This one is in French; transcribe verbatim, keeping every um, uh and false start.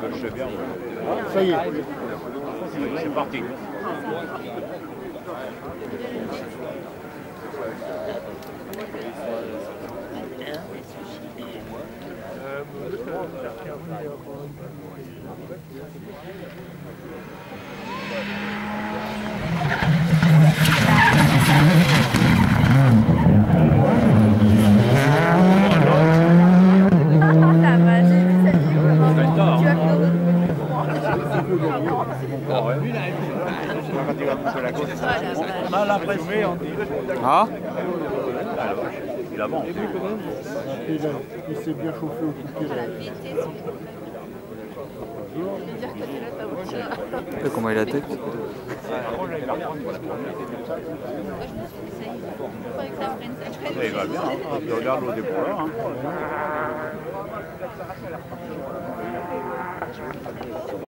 Je sais bien. Ça y est. C'est parti. On a l'impression, on dit. Ah, Il avance. Il, a- il s'est bien chauffé au tout pied. et comment il a la tête? Il va bien, hein. Il regarde l'eau des poids. Hein.